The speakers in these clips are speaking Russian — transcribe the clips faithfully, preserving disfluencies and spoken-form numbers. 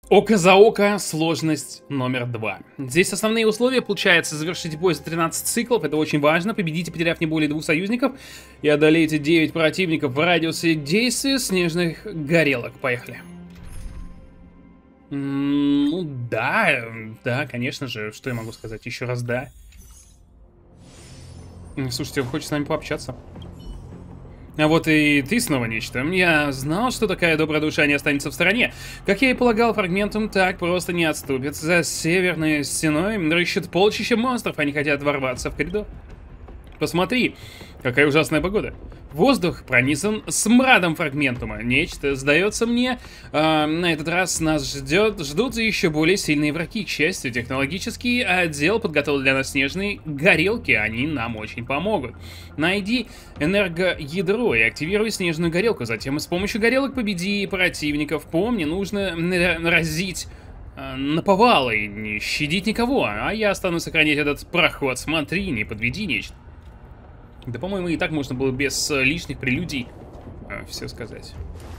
Око за око, сложность номер два. Здесь основные условия, получается, завершить бой за тринадцать циклов, это очень важно, победите, потеряв не более двух союзников, и одолейте девять противников в радиусе действия снежных горелок. Поехали. М-м, ну да, да, конечно же, что я могу сказать, еще раз да. Слушайте, он хочет с нами пообщаться. А вот и ты снова нечто. Я знал, что такая добрая душа не останется в стороне. Как я и полагал, фрагментум так просто не отступит. За северной стеной рыщут полчища монстров, они хотят ворваться в коридор. Посмотри, какая ужасная погода. Воздух пронизан смрадом фрагментума. Нечто, сдается мне, э, на этот раз нас ждет, ждут еще более сильные враги. К счастью, технологический отдел подготовил для нас снежные горелки. Они нам очень помогут. Найди энергоядро и активируй снежную горелку. Затем с помощью горелок победи противников. Помни, нужно разить э, наповал и не щадить никого. А я останусь сохранять этот проход. Смотри, не подведи нечто. Да, по-моему, и так можно было без э, лишних прелюдий э, все сказать.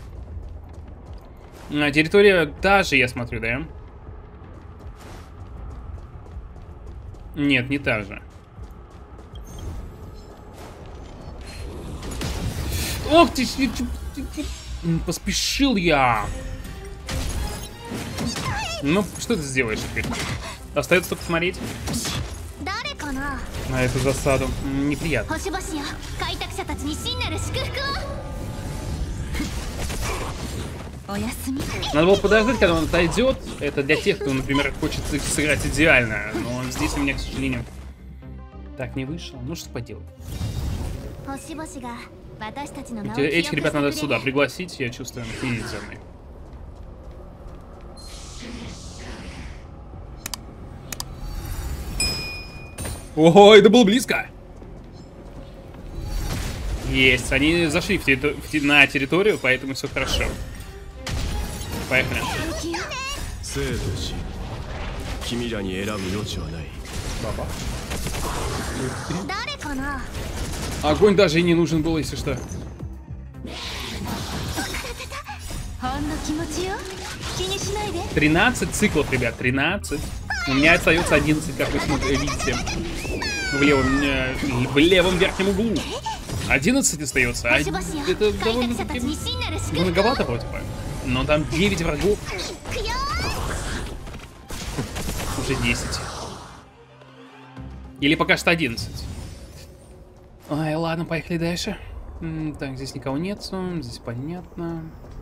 А, территория та же, я смотрю, да? Нет, не та же. Ох ты, поспешил я. Ну, что ты сделаешь теперь? Остается только смотреть на эту засаду. Неприятно. Надо было подождать, когда он отойдет. Это для тех, кто, например, хочет сыграть идеально. Но здесь у меня, к сожалению, так не вышло. Ну что поделать. Этих ребят надо сюда пригласить, я чувствую, они за мной. Ого, это было близко. Есть, они зашли в территор... в... на территорию, поэтому все хорошо. Поехали. Баба. Огонь даже и не нужен был, если что. тринадцать циклов, ребят, тринадцать. У меня остается одиннадцать, как вы видите. В левом, э, в левом верхнем углу. одиннадцать остается. А это довольно-таки многовато вроде бы. Но там девять врагов. Уже десять. Или пока что одиннадцать. Ай, ладно, поехали дальше. Так, здесь никого нет. Здесь понятно.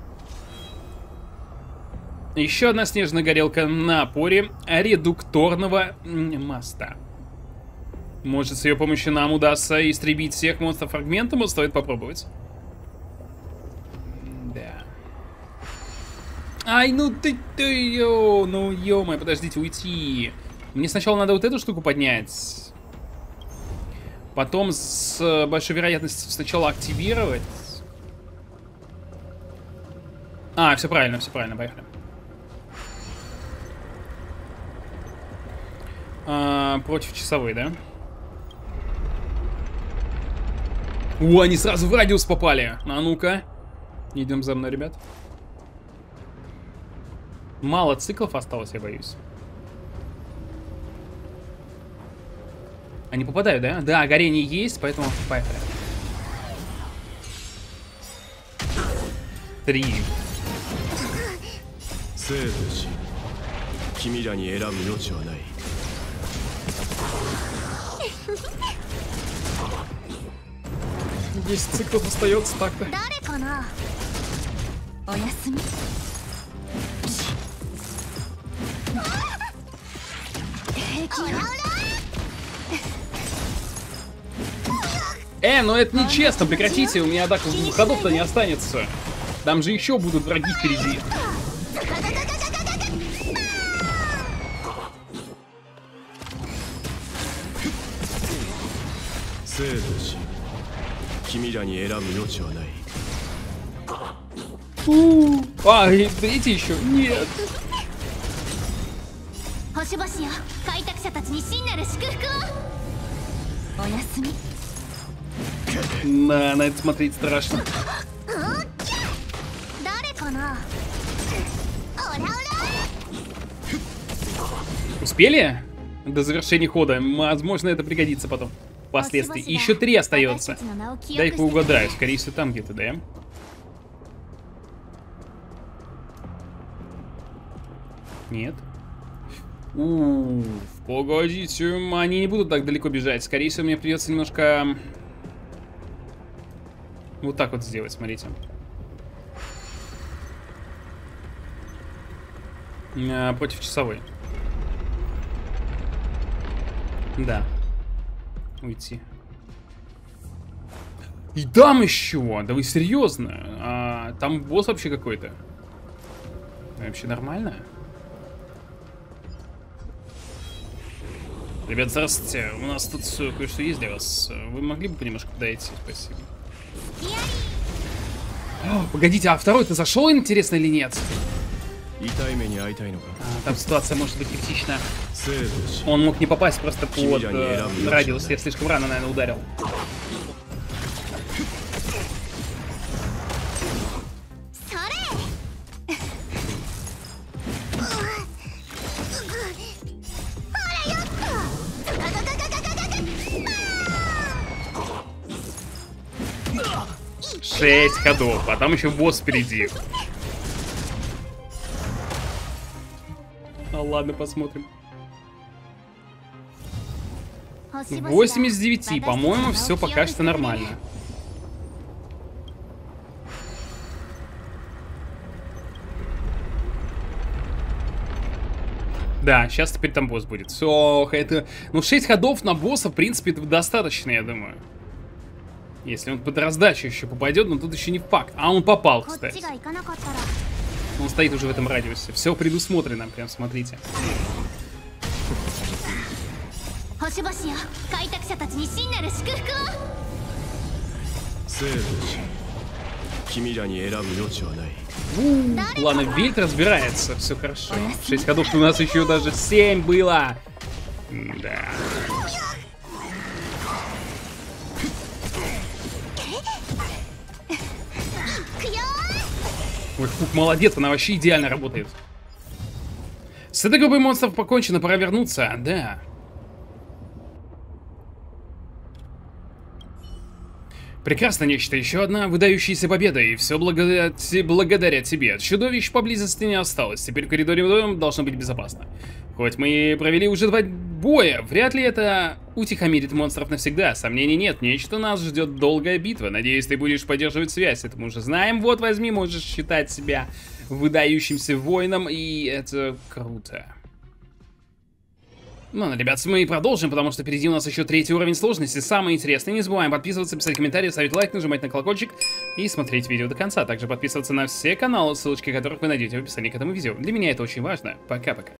Еще одна снежная горелка на опоре редукторного моста. Может, с ее помощью нам удастся истребить всех монстров фрагментом, стоит попробовать. Да. Ай, ну ты, ты, ё, ну ё-моё, подождите, уйти. Мне сначала надо вот эту штуку поднять. Потом с большой вероятностью сначала активировать. А, все правильно, все правильно, поехали. А, против часовой, да? О, они сразу в радиус попали. А ну-ка. Идем за мной, ребят. Мало циклов осталось, я боюсь. Они попадают, да? Да, горение есть, поэтому поехали. Три. десять циклов остается так-то. Э, ну это нечестно, прекратите, у меня так ходов-то не останется. Там же еще будут враги впереди. У, а, и эти еще? Нет. На, на это смотреть страшно. Успели? До завершения хода. Возможно, это пригодится потом. Впоследствии. И еще три остается. Дай-ка угадаю. Скорее всего, там где-то, да? Нет. У-у-у, погодите, они не будут так далеко бежать. Скорее всего, мне придется немножко вот так вот сделать, смотрите. А, против часовой. Да. Уйти. И там еще! Да вы серьезно? А, там босс вообще какой-то? Вообще нормально? Ребят, здравствуйте. У нас тут кое-что есть для вас. Вы могли бы немножко подойти? Спасибо. О, погодите, а второй-то зашел, интересно, или нет? А, там ситуация может быть критична. Он мог не попасть просто под э, радиус. Я слишком рано, наверное, ударил. Шесть ходов, а там еще босс впереди. Ну ладно, посмотрим. восемь из девяти, по-моему, все пока что нормально. Да, сейчас теперь там босс будет. Ох, это... Ну, шесть ходов на босса, в принципе, этого достаточно, я думаю. Если он под раздачу еще попадет, но тут еще не факт. А он попал, кстати. Он стоит уже в этом радиусе. Все предусмотрено, прям смотрите. У, ладно, Вильд разбирается, все хорошо. Шесть ходов у нас еще даже семь было. Да. Ой, Хук молодец, она вообще идеально работает. С этой группой монстров покончено, пора вернуться, да. Прекрасно, нечто, еще одна выдающаяся победа, и все благодаря, благодаря тебе. Чудовищ поблизости не осталось, теперь в коридоре вдвоем должно быть безопасно. Хоть мы провели уже два боя, вряд ли это утихомирит монстров навсегда. Сомнений нет, нечто нас ждет долгая битва. Надеюсь, ты будешь поддерживать связь, это мы уже знаем. Вот, возьми, можешь считать себя выдающимся воином, и это круто. Ну, ребят, мы продолжим, потому что впереди у нас еще третий уровень сложности, самый интересный. Не забываем подписываться, писать комментарии, ставить лайк, нажимать на колокольчик и смотреть видео до конца. Также подписываться на все каналы, ссылочки которых вы найдете в описании к этому видео. Для меня это очень важно. Пока-пока.